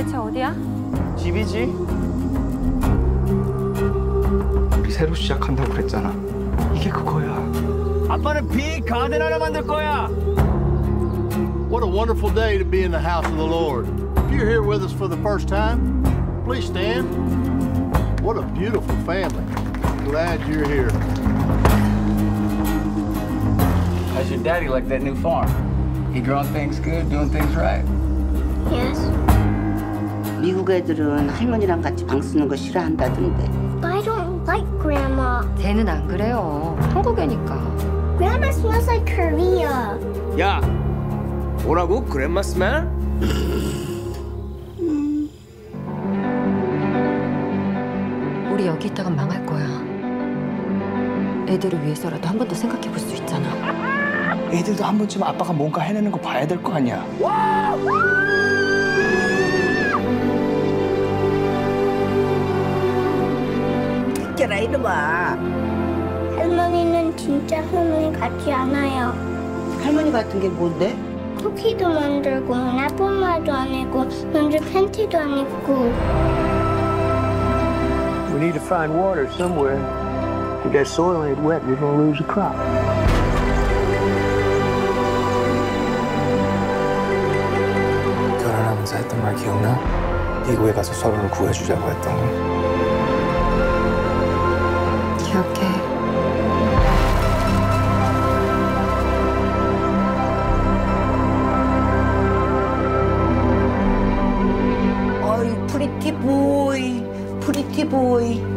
대체 어디야? 집이지. 우리 새로 시작한다고 그랬잖아. 이게 그거야. 아빠는 빅 가든 하나 만들 거야. What a wonderful day to be in the house of the Lord. If you're here with us for the first time, please stand. What a beautiful family. Glad you're here. How's your daddy like that new farm? He growing things good, doing things right? Yes. 미국 애들은 할머니랑 같이 방 쓰는 거 싫어한다던데. But I don't like Grandma. 쟤는 안 그래요. 한국애니까. Grandma smells like Korea. 야, 뭐라고? 그랜마 스멜? 우리 여기 있다가 망할 거야. 애들을 위해서라도 한 번 더 생각해 볼 수 있잖아. 애들도 한 번쯤 아빠가 뭔가 해내는 거 봐야 될 거 아니야. 깨라 이놈아. 할머니는 진짜 할머니 같지 않아요. 할머니 같은 게 뭔데? 쿠키도 만들고 나뿐만도 아니고 먼저 팬티도 안 입고. We need to find water somewhere. If that soil ain't wet, we're gonna lose the crop. 결혼하면서 했던 말 기억나? 미국에 가서 서로를 구해주자고 했던 거. 기억해. 어이 프리티 보이, 프리티 보이.